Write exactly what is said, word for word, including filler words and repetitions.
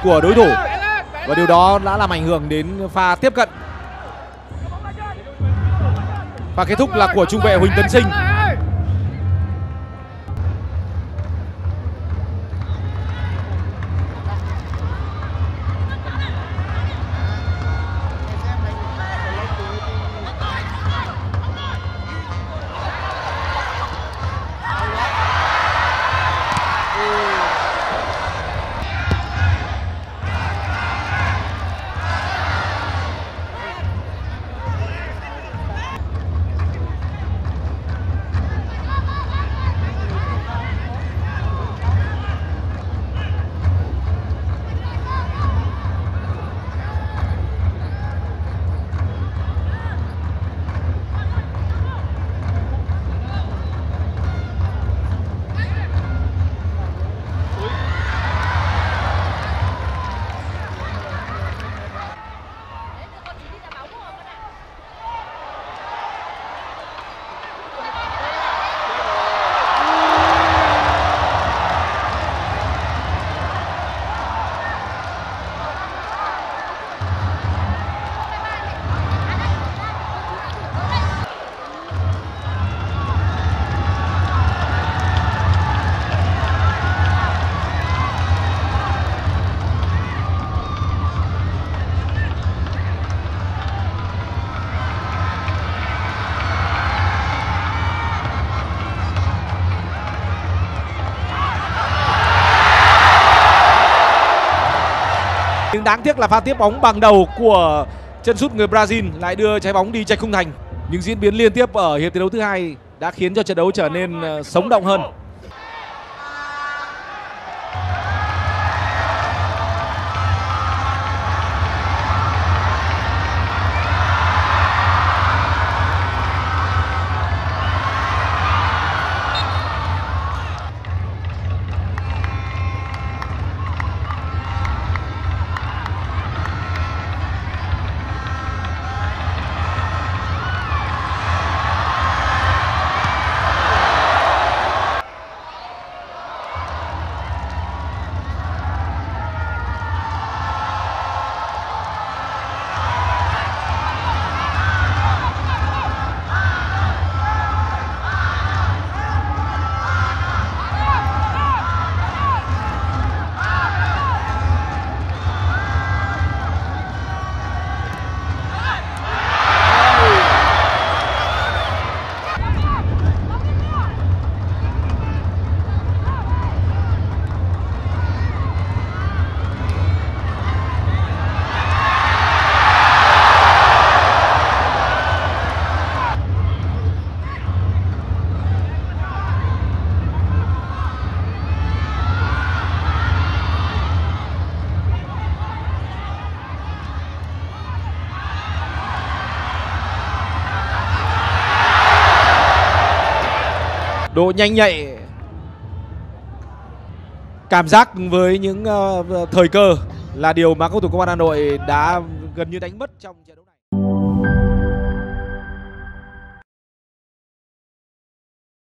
của đối thủ và điều đó đã làm ảnh hưởng đến pha tiếp cận. Và kết thúc là của trung vệ Huỳnh Tấn Sinh. Nhưng đáng tiếc là pha tiếp bóng bằng đầu của chân sút người Brazil lại đưa trái bóng đi chệch khung thành. Những diễn biến liên tiếp ở hiệp thi đấu thứ hai đã khiến cho trận đấu trở nên sống động hơn. Độ nhanh nhạy, cảm giác với những uh, thời cơ là điều mà cầu thủ Công an Hà Nội đã gần như đánh mất trong trận đấu.